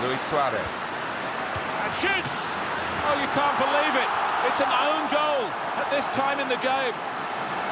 Luis Suarez. And shoots! Oh, you can't believe it. It's an own goal at this time in the game.